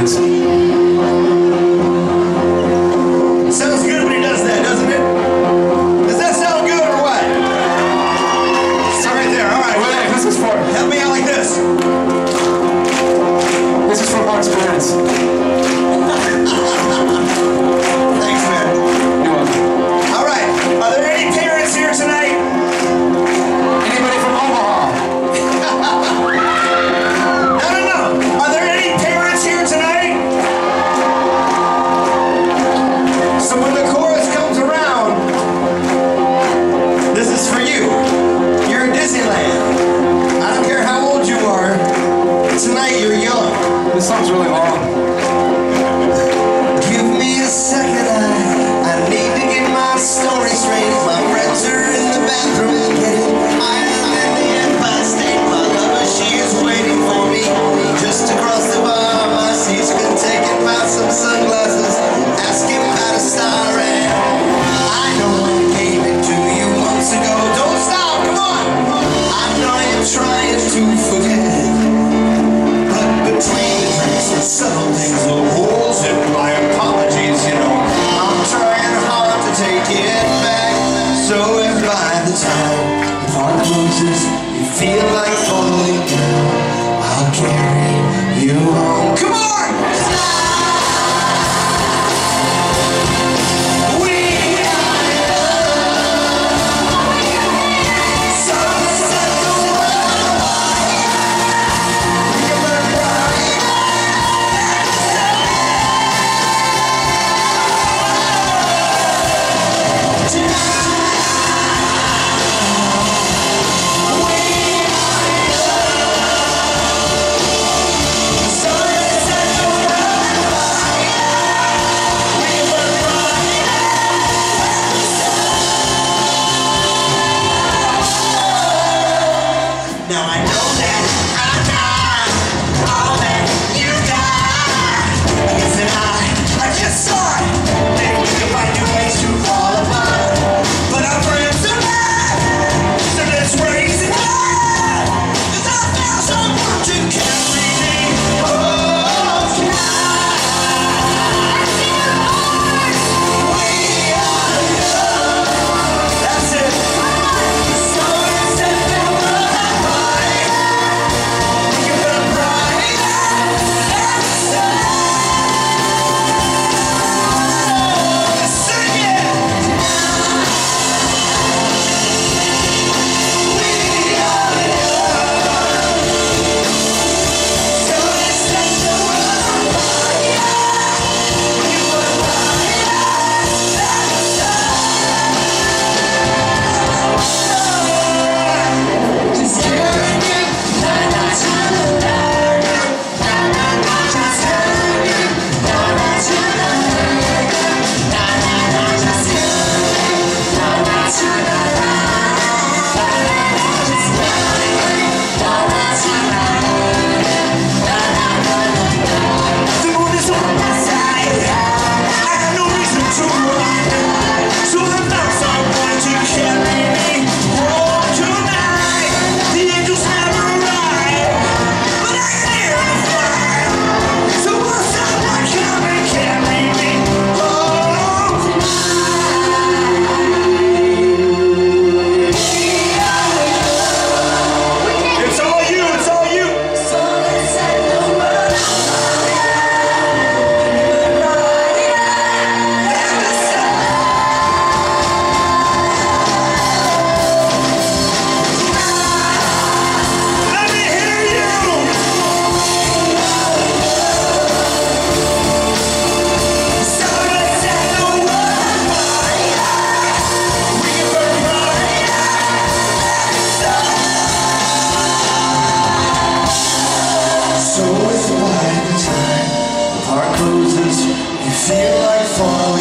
Parents. Sounds good when he does that, doesn't it? Does that sound good or what? It's right there, alright. Wait, this is for... Help me out like this. This is for Mark's parents. Thanks, man. You're welcome. Alright, are there any parents here tonight? Anybody from Omaha? No. Are there any parents here tonight? So when the chorus comes around, this is for you. You're in Disneyland. I don't care how old you are. Tonight you're young. This song's really long. Give me a second, I need to get my story straight. My friends are in the bathroom getting iron in the Empire State. My lover, she is waiting for me just across the bar. My seat's been taken by some sunglasses, asking about a star. And I know I gave it to you months ago. Don't stop, come on. I know you're trying to forget, but between the drinks and subtle things, the holes in my apologies, you know, I'm trying hard to take it back. So if by the time the park closes, you feel like falling down, I'll carry you home. Come on! We are young. So set the world on fire. We can burn bright. Now I know that I got all that you got. Yes, and I just saw it. Maybe we can find new ways to fall apart. But our friends are back, so let's raise it up. 'Cause I found someone to carry me home tonight. We are young. That's it. So let's set the world on fire. We can burn bright as the sun. Sing it. We are young. So let's set the world on fire. We can burn bright as the sun. Just carry me, na na na na na na na. Just carry me, na na na na na na. Just carry me, na na na na na. Just carry me, na na na na. The moon is on my side. I have no reason to run. So the clouds are going to carry me home tonight. The angels never arrive, but I can hear the fire. So will someone come and carry me home tonight? It's all you, it's all you. So let's set the world on fire. And the sun. Let me hear you. So let's set the world on fire. We can burn bright as the sun. So if by the time the park closes, you feel like falling